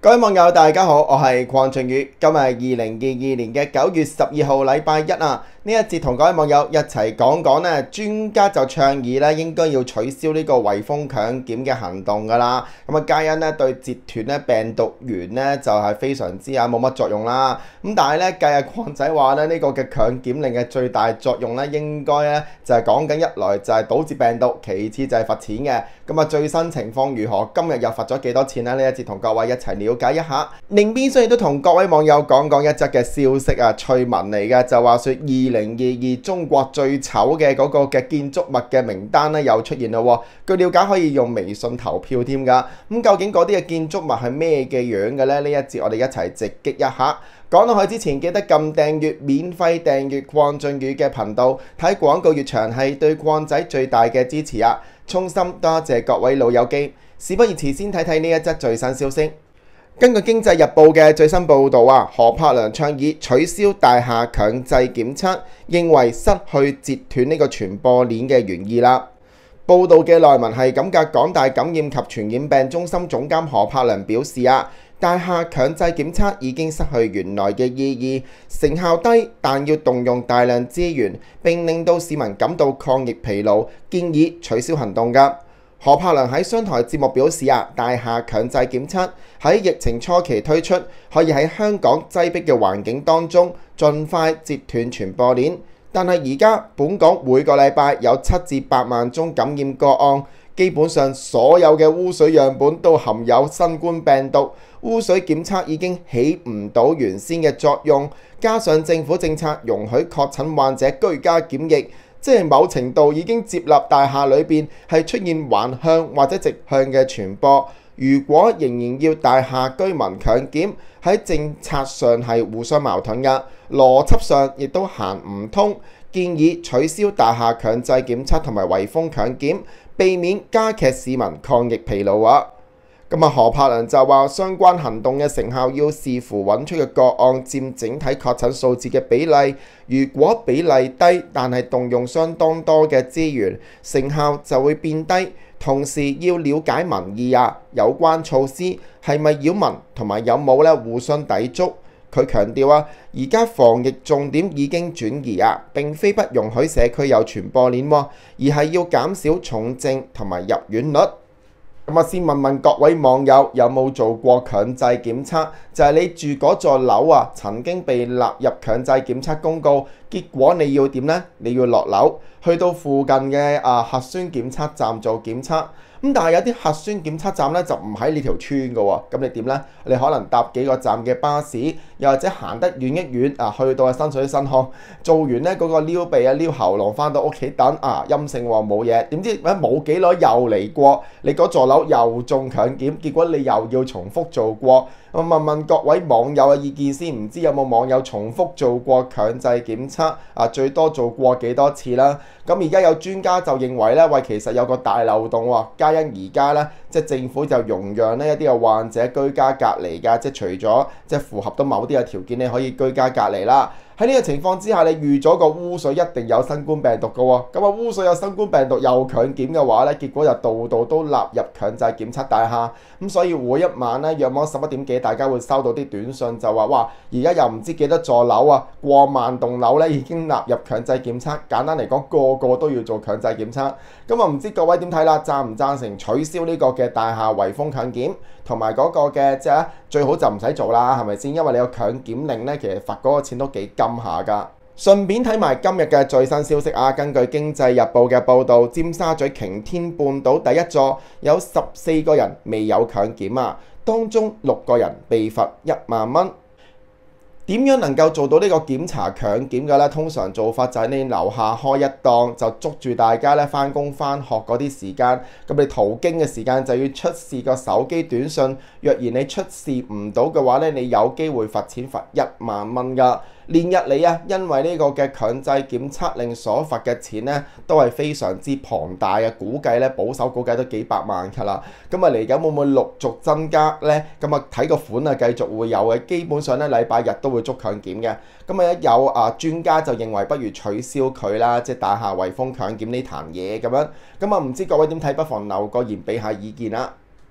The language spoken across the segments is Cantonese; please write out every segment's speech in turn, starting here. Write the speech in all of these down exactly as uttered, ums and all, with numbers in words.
各位網友大家好，我係鄺俊宇，今日係二零二二年嘅九月十二號禮拜一啊。呢一節同各位網友一齊講講呢，專家就倡議咧應該要取消呢個圍封強檢嘅行動㗎啦。咁啊，皆因咧對截斷咧病毒源咧就係非常之啊冇乜作用啦。咁但係咧計阿鄺仔話咧呢個嘅強檢令嘅最大作用咧應該咧就係講緊一來就係堵截病毒，其次就係罰錢嘅。咁啊最新情況如何？今日又罰咗幾多錢咧？呢一節同各位一齊了解一下。另邊雖然都同各位網友講講一則嘅消息啊，趣聞嚟嘅，就話說二零二二中國最醜嘅嗰個嘅建築物嘅名單咧又出現咯。據了解可以用微信投票添㗎。咁究竟嗰啲嘅建築物係咩嘅樣嘅呢？呢一節我哋一齊直擊一下。講到去之前，記得撳訂閱，免費訂閱鄺俊宇嘅頻道，睇廣告越長係對鄺仔最大嘅支持啊！衷心多謝各位老友記。事不宜遲，先睇睇呢一則最新消息。根據《經濟日報》嘅最新報導啊，何柏良倡議取消大廈強制檢測，認為失去截斷呢個傳播鏈嘅原意啦。報導嘅內文係咁嘅，港大感染及傳染病中心總監何柏良表示啊，大廈強制檢測已經失去原來嘅意義，成效低，但要動用大量資源，並令到市民感到抗疫疲勞，建議取消行動㗎。何柏良喺商台節目表示啊，大廈強制檢測喺疫情初期推出，可以喺香港擠迫嘅環境當中盡快截斷傳播鏈。但係而家本港每個禮拜有七至八萬宗感染個案，基本上所有嘅污水樣本都含有新冠病毒，污水檢測已經起唔到原先嘅作用。加上政府政策容許確診患者居家檢疫，即係某程度已經接納大廈裏邊係出現橫向或者直向嘅傳播。如果仍然要大廈居民強檢，喺政策上係互相矛盾嘅，邏輯上亦都行唔通。建議取消大廈強制檢測同埋圍封強檢，避免加劇市民抗疫疲勞啊！咁啊，何柏良就話相關行動嘅成效要視乎揾出嘅個案佔整體確診數字嘅比例。如果比例低，但係動用相當多嘅資源，成效就會變低。同時要了解民意啊，有關措施係咪擾民同埋有冇咧互相抵觸？佢強調啊，而家防疫重點已經轉移啊，並非不容許社區有傳播鏈，而係要減少重症同埋入院率。咁啊，先問問各位網友有冇做過強制檢測？就係你住嗰座樓啊，曾經被納入強制檢測公告，結果你要點呢？你要落樓去到附近嘅啊核酸檢測站做檢測。咁但係有啲核酸檢測站咧就唔喺呢條村嘅喎，咁你點呢？你可能搭幾個站嘅巴士，又或者行得遠一遠啊，去到新水新康，做完呢嗰個撩鼻啊撩喉嚨，翻到屋企等啊陰性喎冇嘢，點知冇幾耐又嚟過，你嗰座樓又中強檢，結果你又要重複做過。我問問各位網友嘅意見先，唔知有冇網友重複做過強制檢測啊？最多做過幾多次啦？咁而家有專家就認為咧，喂，其實有個大漏洞喎，皆因而家咧，即係政府就容讓呢一啲嘅患者居家隔離㗎，即係除咗即係符合到某啲嘅條件，你可以居家隔離啦。喺呢個情況之下，你預咗個污水一定有新冠病毒嘅喎，咁啊污水有新冠病毒又強檢嘅話咧，結果就度度都納入強制檢測大廈。咁所以每一晚咧，約莫十一點幾，大家會收到啲短信就話，哇，而家又唔知幾多座樓啊，過萬棟樓咧已經納入強制檢測。簡單嚟講，個個都要做強制檢測。咁啊唔知各位點睇啦？贊唔贊成取消呢個嘅大廈圍封強檢，同埋嗰個嘅即係最好就唔使做啦，係咪先？因為你有強檢令咧，其實罰嗰個錢都幾金下㗎。順便睇埋今日嘅最新消息啊！根據《經濟日報》嘅報導，尖沙咀擎天半島第一座有十四個人未有強檢啊，當中六個人被罰一萬蚊。點樣能夠做到呢個檢查強檢嘅呢？通常做法就係你樓下開一檔，就捉住大家咧返工返學嗰啲時間，咁你途經嘅時間就要出示個手機短信。若然你出示唔到嘅話咧，你有機會罰錢罰一萬蚊㗎。連日嚟啊，因為呢個嘅強制檢測令所罰嘅錢咧，都係非常之龐大嘅，估計咧保守估計都幾百萬㗎啦。咁啊嚟緊會唔會陸續增加呢？咁啊睇個款啊，繼續會有嘅。基本上咧禮拜日都會捉強檢嘅。咁啊一有啊專家就認為不如取消佢啦，即係大廈圍封強檢呢壇嘢咁樣。咁啊唔知各位點睇？不妨留個言俾下意見啦。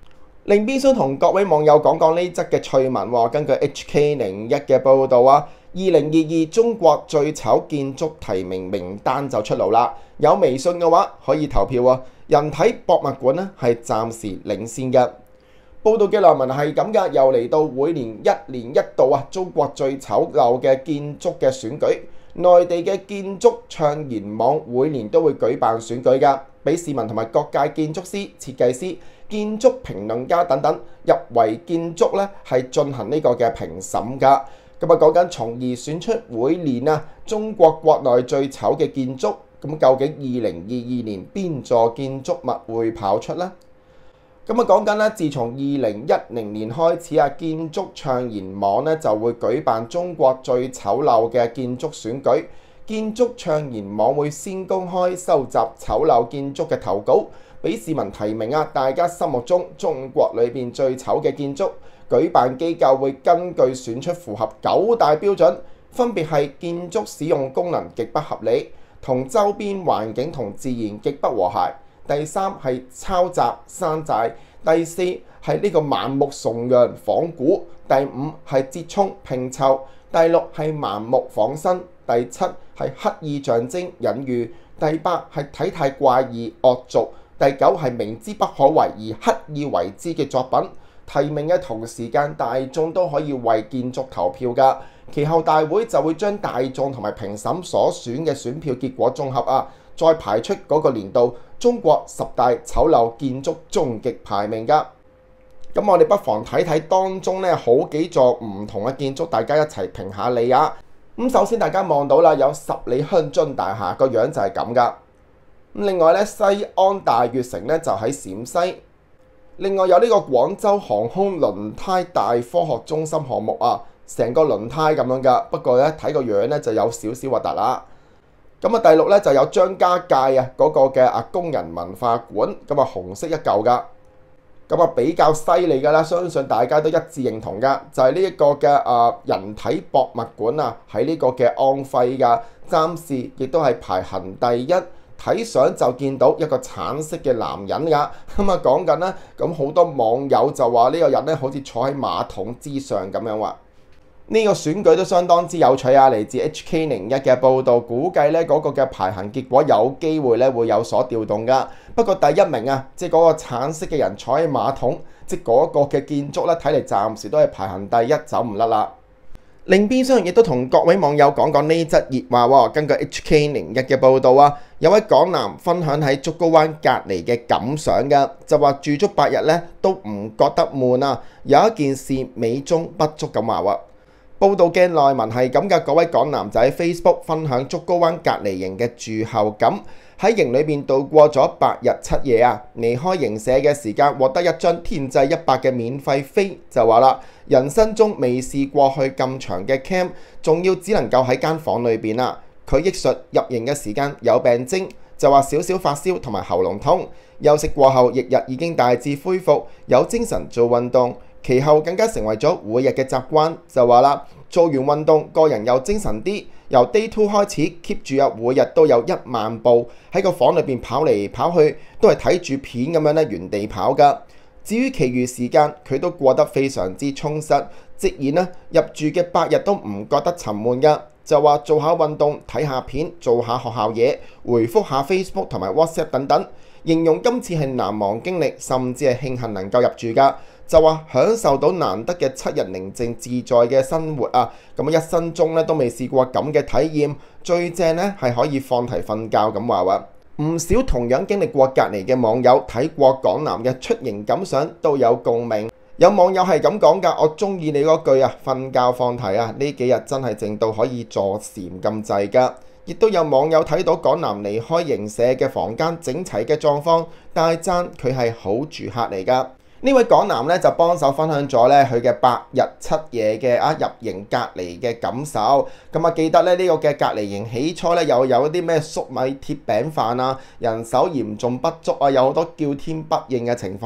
另邊想同各位網友講講呢則嘅趣聞喎。根據 H K 零一嘅報導啊，二零二二中國最醜建築提名名單就出爐啦。有微信嘅話可以投票喎。人體博物館呢係暫時領先嘅。報道嘅內文係咁㗎，又嚟到每年一年一度啊，中國最醜陋嘅建築嘅選舉。內地嘅建築倡研網每年都會舉辦選舉㗎，俾市民同埋各界建築師、設計師、建築評論家等等入圍建築咧，係進行呢個嘅評審㗎。咁啊講緊從而選出每年啊中國國內最醜嘅建築。咁究竟二零二二年邊座建築物會跑出呢？咁啊講緊咧，自從二零一零年開始啊，建築倡研網咧就會舉辦中國最醜陋嘅建築選舉。建築倡研網會先公開收集醜陋建築嘅投稿，俾市民提名啊，大家心目中中國裏邊最醜嘅建築。舉辦機構會根據選出符合九大標準，分別係建築使用功能極不合理、同周邊環境同自然極不和諧。第三係抄襲山寨，第四係呢個盲目崇洋仿古，第五係折衷拼湊，第六係盲目仿新，第七係刻意象徵隱喻，第八係體態怪異惡俗，第九係明知不可為而刻意為之嘅作品。提名嘅同時間，大眾都可以為建築投票㗎。其後大會就會將大眾同埋評審所選嘅選票結果綜合啊，再排出嗰個年度中國十大醜陋建築終極排名㗎。咁我哋不妨睇睇當中咧好幾座唔同嘅建築，大家一齊評下理啊。咁首先大家望到啦，有十里香津大廈個樣就係咁㗎。咁另外咧，西安大悅城咧就喺陝西。另外有呢個廣州航空輪胎大科學中心項目啊，成個輪胎咁樣㗎，不過咧睇個樣咧就有少少核突啦。咁啊第六咧就有張家界啊嗰個嘅啊工人文化館，咁啊紅色一嚿㗎，咁啊比較犀利㗎啦，相信大家都一致認同㗎，就係呢一個嘅啊人體博物館啊喺呢個嘅安徽㗎，暫時亦都係排行第一。睇相就見到一個橙色嘅男人㗎，咁啊講緊咧，咁好多網友就話呢個人咧好似坐喺馬桶之上咁樣話。呢個選舉都相當之有趣啊！嚟自 H K 零一嘅報導，估計咧嗰個嘅排行結果有機會咧會有所調動㗎。不過第一名啊，即係嗰個橙色嘅人坐喺馬桶，即係嗰個嘅建築咧，睇嚟暫時都係排行第一，走唔甩啦。另邊廂亦都同各位網友講講呢則熱話喎。根據 H K 零一嘅報導啊，有位港男分享喺竹篙灣隔離嘅感想㗎，就話住足八日咧都唔覺得悶啊。有一件事美中不足咁話喎。報道嘅內文係咁嘅，嗰位港男就喺 Facebook 分享竹篙灣隔離營嘅住後感，喺營裏邊度過咗八日七夜啊！離開營舍嘅時間獲得一張天際一百嘅免費飛，就話啦，人生中未試過去咁長嘅 camp， 仲要只能夠喺間房裏邊啊！佢憶述入營嘅時間有病徵，就話少少發燒同埋喉嚨痛，休息過後翌日已經大致恢復，有精神做運動。其後更加成為咗每日嘅習慣，就話啦，做完運動個人又精神啲。由 day two 開始 keep 住啊，每日都有一萬步喺個房裏邊跑嚟跑去，都係睇住片咁樣咧原地跑㗎。至於其餘時間，佢都過得非常之充實。直言咧入住嘅八日都唔覺得沉悶㗎，就話做下運動、睇下片、做下學校嘢、回覆下 Facebook 同埋 WhatsApp 等等，形容今次係難忘經歷，甚至係慶幸能夠入住㗎。就話享受到難得嘅七日寧靜自在嘅生活啊！咁一生中咧都未試過咁嘅體驗，最正咧係可以放題瞓覺咁話話。唔少同樣經歷過隔離嘅網友睇過港男嘅出營感想都有共鳴。有網友係咁講㗎，我中意你嗰句啊，瞓覺放題啊！呢幾日真係靜到可以坐禪咁滯㗎。亦都有網友睇到港男離開營舍嘅房間整齊嘅狀況，大讚佢係好住客嚟㗎。呢位港男咧就幫手分享咗咧佢嘅八日七夜嘅啊入營隔離嘅感受。咁啊記得咧呢個嘅隔離營起初咧又有啲咩粟米鐵餅飯啊，人手嚴重不足啊，有好多叫天不應嘅情況。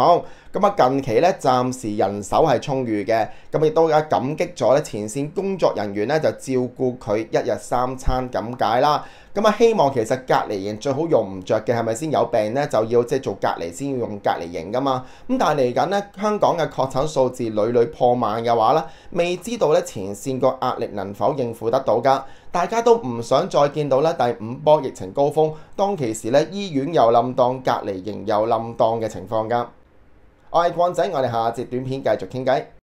咁啊近期咧暫時人手係充裕嘅，咁亦都啊感激咗咧前線工作人員咧就照顧佢一日三餐咁解啦。咁啊希望其實隔離營最好用唔着嘅係咪先？有病咧就要即係做隔離先要用隔離營噶嘛。咁但係嚟緊咧香港嘅確診數字屢屢破萬嘅話咧，未知道咧前線個壓力能否應付得到㗎？大家都唔想再見到咧第五波疫情高峰，當其時咧醫院又冧檔，隔離營又冧檔嘅情況㗎。我係礦仔，我哋下節短片繼續傾偈。